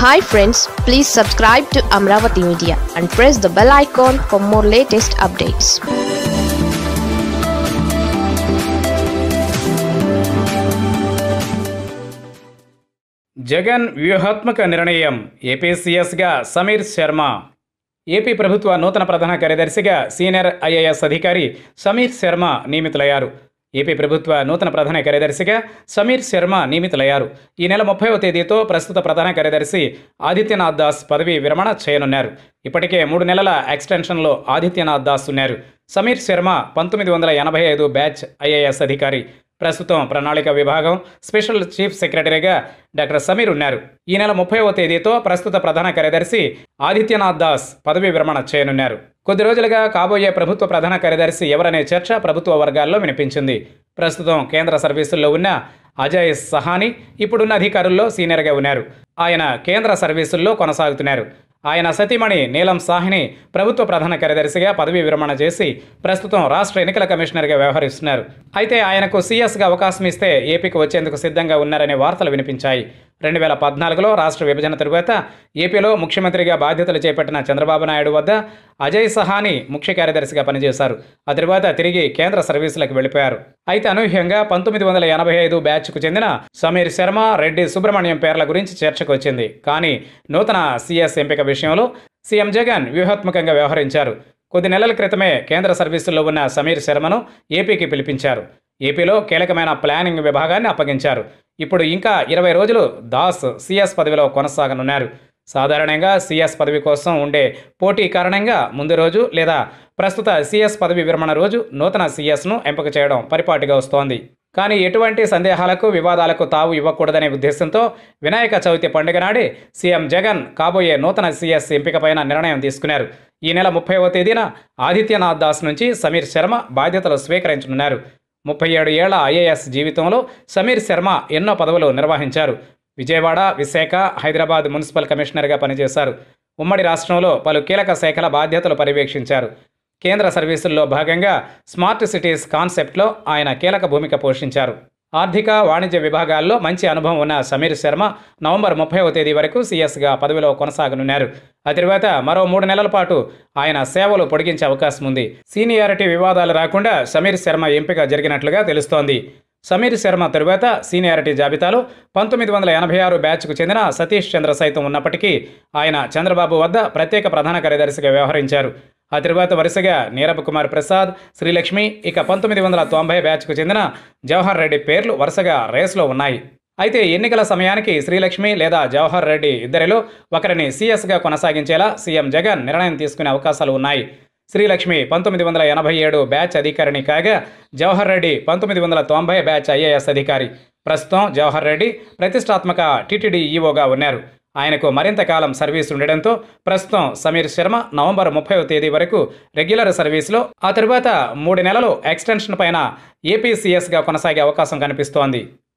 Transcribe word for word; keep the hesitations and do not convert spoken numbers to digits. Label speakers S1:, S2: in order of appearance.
S1: Hi friends, please subscribe to Amaravathi Media and press the bell icon for more latest updates.
S2: Jagan వ్యూహాత్మక నిర్ణయం ఏపీసీఎస్గా Sameer Sharma. AP ప్రభుత్వ నూతన ప్రధాన కార్యదర్శిగా సీనియర్ ఐఏఎస్ అధికారి సమీర్ శర్మ నియమితులయ్యారు. ఏపీ ప్రభుత్వ నూతన ప్రధాన కార్యదర్శిగా సమీర్ శర్మ నియమితులయ్యారు. ఈ నెల ముప్పైవ తేదీతో ప్రస్తుత ప్రధాన కార్యదర్శి ఆదిత్యనాథ్ దాస్ పదవీ విరమణ చేయనున్నారు. ఇప్పటికే మూడు నెలల ఎక్స్టెన్షన్లో ఆదిత్యనాథ్ దాస్ ఉన్నారు. సమీర్ శర్మ పంతొమ్మిది వందల ఎనభై ఐదు బ్యాచ్ ఐఏఎస్ అధికారి. ప్రస్తుతం ప్రణాళిక విభాగం స్పెషల్ చీఫ్ సెక్రటరీగా డాక్టర్ సమీర్ ఉన్నారు. ఈ నెల ముప్పైవ తేదీతో ప్రస్తుత ప్రధాన కార్యదర్శి ఆదిత్యనాథ్ దాస్ పదవీ విరమణ చేయనున్నారు. కొద్ది రోజులుగా కాబోయే ప్రభుత్వ ప్రధాన కార్యదర్శి ఎవరనే చర్చ ప్రభుత్వ వర్గాల్లో వినిపించింది. ప్రస్తుతం కేంద్ర సర్వీసుల్లో ఉన్న అజయ్ సహాని ఇప్పుడున్న అధికారుల్లో సీనియర్గా ఉన్నారు. ఆయన కేంద్ర సర్వీసుల్లో కొనసాగుతున్నారు. ఆయన సతీమణి నీలం సాహ్ని ప్రభుత్వ ప్రధాన కార్యదర్శిగా పదవీ విరమణ చేసి ప్రస్తుతం రాష్ట్ర ఎన్నికల కమిషనర్గా వ్యవహరిస్తున్నారు. అయితే ఆయనకు సీఎస్గా అవకాశం ఇస్తే ఏపీకి వచ్చేందుకు సిద్ధంగా ఉన్నారనే వార్తలు వినిపించాయి. రెండు వేల పద్నాలుగులో రాష్ట్ర విభజన తరువాత ఏపీలో ముఖ్యమంత్రిగా బాధ్యతలు చేపట్టిన చంద్రబాబు నాయుడు వద్ద అజయ్ సహాని ముఖ్య కార్యదర్శిగా పనిచేశారు. ఆ తరువాత తిరిగి కేంద్ర సర్వీసులకు వెళ్ళిపోయారు. అయితే అనూహ్యంగా పంతొమ్మిది వందల ఎనభై ఐదు బ్యాచ్కు చెందిన సమీర్ శర్మ, రెడ్డి సుబ్రహ్మణ్యం పేర్ల గురించి చర్చకు వచ్చింది. కానీ నూతన సీఎస్ ఎంపిక విషయంలో సీఎం జగన్ వ్యూహాత్మకంగా వ్యవహరించారు. కొద్ది నెలల క్రితమే కేంద్ర సర్వీసుల్లో ఉన్న సమీర్ శర్మను ఏపీకి పిలిపించారు. ఏపీలో కీలకమైన ప్లానింగ్ విభాగాన్ని అప్పగించారు. ఇప్పుడు ఇంకా ఇరవై రోజులు దాస్ సీఎస్ పదవిలో కొనసాగనున్నారు. సాధారణంగా సీఎస్ పదవి కోసం ఉండే పోటీ కారణంగా ముందు రోజు లేదా ప్రస్తుత సీఎస్ పదవి విరమణ రోజు నూతన సీఎస్ను ఎంపిక చేయడం పరిపాటిగా వస్తోంది. కానీ ఎటువంటి సందేహాలకు, వివాదాలకు తావు ఇవ్వకూడదనే ఉద్దేశంతో వినాయక చవితి పండుగ నాడే సీఎం జగన్ కాబోయే నూతన సీఎస్ ఎంపికపైన నిర్ణయం తీసుకున్నారు. ఈ నెల ముప్పైవ తేదీన ఆదిత్యనాథ్ దాస్ నుంచి సమీర్ శర్మ బాధ్యతలు స్వీకరించనున్నారు. ముప్పై ఏడు ఏళ్ల ఐఏఎస్ జీవితంలో సమీర్ శర్మ ఎన్నో పదవులు నిర్వహించారు. విజయవాడ, విశాఖ, హైదరాబాద్ మున్సిపల్ కమిషనర్గా పనిచేశారు. ఉమ్మడి రాష్ట్రంలో పలు కీలక శాఖల బాధ్యతలు పర్యవేక్షించారు. కేంద్ర సర్వీసుల్లో భాగంగా స్మార్ట్ సిటీస్ కాన్సెప్ట్లో ఆయన కీలక భూమిక పోషించారు. ఆర్థిక, వాణిజ్య విభాగాల్లో మంచి అనుభవం ఉన్న సమీర్ శర్మ నవంబర్ ముప్పైవ తేదీ వరకు సీఎస్గా పదవిలో కొనసాగనున్నారు. ఆ తర్వాత మరో మూడు నెలల పాటు ఆయన సేవలు పొడిగించే అవకాశం ఉంది. సీనియారిటీ వివాదాలు రాకుండా సమీర్ శర్మ ఎంపిక జరిగినట్లుగా తెలుస్తోంది. సమీర్ శర్మ తరువాత సీనియారిటీ జాబితాలో పంతొమ్మిది వందల ఎనభై ఆరు బ్యాచ్కు చెందిన సతీష్ చంద్ర సైతం ఉన్నప్పటికీ ఆయన చంద్రబాబు వద్ద ప్రత్యేక ప్రధాన కార్యదర్శిగా వ్యవహరించారు. ఆ తరువాత వరుసగా నీరబ్ కుమార్ ప్రసాద్, శ్రీలక్ష్మి, ఇక పంతొమ్మిది వందల తొంభై బ్యాచ్కు చెందిన జవహర్ రెడ్డి పేర్లు వరుసగా రేసులో ఉన్నాయి. అయితే ఎన్నికల సమయానికి శ్రీలక్ష్మి లేదా జవహర్ రెడ్డి ఇద్దరిలో ఒకరిని సీఎస్గా కొనసాగించేలా సీఎం జగన్ నిర్ణయం తీసుకునే అవకాశాలు ఉన్నాయి. శ్రీలక్ష్మి పంతొమ్మిది వందల ఎనభై ఏడు బ్యాచ్ అధికారిని కాగా జవహర్ రెడ్డి పంతొమ్మిది వందల తొంభై బ్యాచ్ ఐఏఎస్ అధికారి. ప్రస్తుతం జవహర్ రెడ్డి ప్రతిష్టాత్మక టీటీడీ ఈఓగా ఉన్నారు. ఆయనకు మరింత కాలం సర్వీస్ ఉండడంతో ప్రస్తుతం సమీర్ శర్మ నవంబర్ ముప్పైవ తేదీ వరకు రెగ్యులర్ సర్వీస్లో, ఆ తరువాత మూడు నెలలు ఎక్స్టెన్షన్ పైన ఏపీ సీఎస్గా కొనసాగే అవకాశం కనిపిస్తోంది.